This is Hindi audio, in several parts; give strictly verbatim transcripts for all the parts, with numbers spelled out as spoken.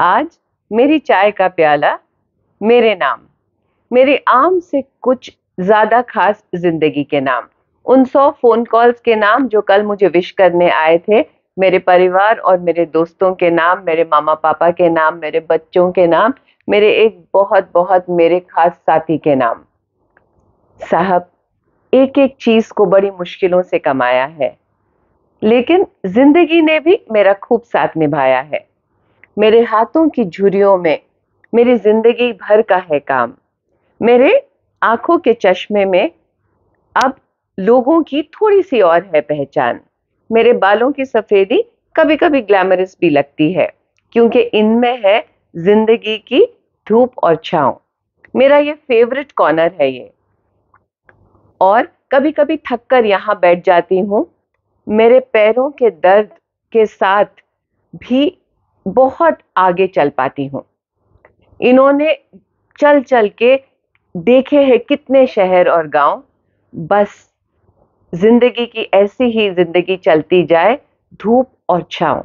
आज मेरी चाय का प्याला, मेरे नाम, मेरे आम से कुछ ज्यादा खास जिंदगी के नाम, उन सौ फोन कॉल्स के नाम जो कल मुझे विश करने आए थे, मेरे परिवार और मेरे दोस्तों के नाम, मेरे मामा पापा के नाम, मेरे बच्चों के नाम, मेरे एक बहुत बहुत मेरे खास साथी के नाम। साहब, एक एक चीज को बड़ी मुश्किलों से कमाया है, लेकिन जिंदगी ने भी मेरा खूब साथ निभाया है। मेरे हाथों की झुर्रियों में मेरी जिंदगी भर का है काम। मेरे आंखों के चश्मे में अब लोगों की थोड़ी सी और है पहचान। मेरे बालों की सफेदी कभी कभी ग्लैमरस भी लगती है, क्योंकि इनमें है जिंदगी की धूप और छांव। मेरा ये फेवरेट कॉर्नर है ये, और कभी कभी थक कर यहां बैठ जाती हूं। मेरे पैरों के दर्द के साथ भी बहुत आगे चल पाती हूं। इन्होंने चल चल के देखे हैं कितने शहर और गांव। बस जिंदगी की ऐसी ही जिंदगी चलती जाए, धूप और छांव।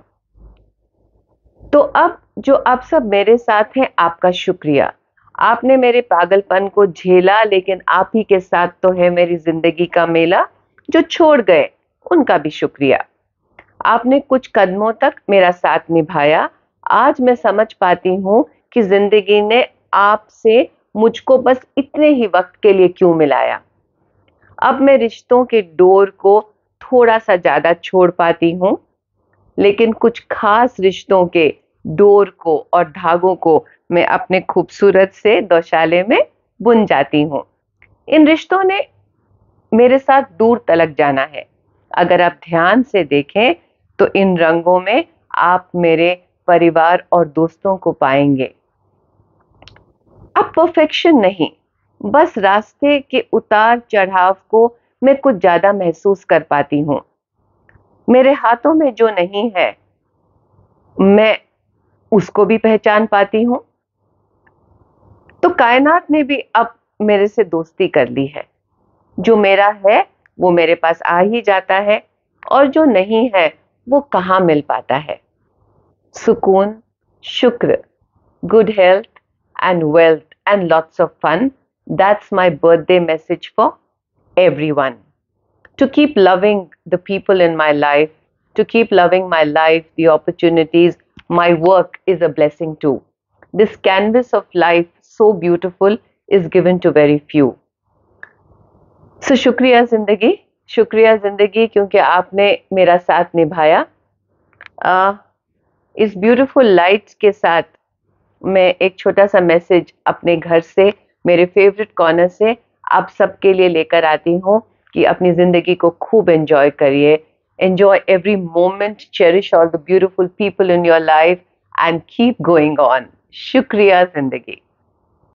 तो अब जो आप सब मेरे साथ हैं, आपका शुक्रिया। आपने मेरे पागलपन को झेला, लेकिन आप ही के साथ तो है मेरी जिंदगी का मेला। जो छोड़ गए उनका भी शुक्रिया। आपने कुछ कदमों तक मेरा साथ निभाया। आज मैं समझ पाती हूं कि जिंदगी ने आपसे मुझको बस इतने ही वक्त के लिए क्यों मिलाया। अब मैं रिश्तों के डोर को थोड़ा सा ज्यादा छोड़ पाती हूं, लेकिन कुछ खास रिश्तों के डोर को और धागों को मैं अपने खूबसूरत से दोशाले में बुन जाती हूं। इन रिश्तों ने मेरे साथ दूर तलक जाना है। अगर आप ध्यान से देखें तो इन रंगों में आप मेरे परिवार और दोस्तों को पाएंगे। अब परफेक्शन नहीं, बस रास्ते के उतार चढ़ाव को मैं कुछ ज्यादा महसूस कर पाती हूं। मेरे हाथों में जो नहीं है, मैं उसको भी पहचान पाती हूं। तो कायनात ने भी अब मेरे से दोस्ती कर ली है। जो मेरा है वो मेरे पास आ ही जाता है, और जो नहीं है वो कहाँ मिल पाता है। सुकून, शुक्र, good health and wealth and lots of fun. That's my birthday message for everyone. To keep loving the people in my life, to keep loving my life, the opportunities, my work is a blessing too. This canvas of life, so beautiful, is given to very few. So शुक्रिया जिंदगी, शुक्रिया जिंदगी, क्योंकि आपने मेरा साथ निभाया। आ, इस ब्यूटीफुल लाइट्स के साथ मैं एक छोटा सा मैसेज अपने घर से, मेरे फेवरेट कॉर्नर से आप सबके लिए लेकर आती हूँ कि अपनी जिंदगी को खूब एंजॉय करिए। Enjoy every moment, cherish all the beautiful people in your life and keep going on. शुक्रिया जिंदगी।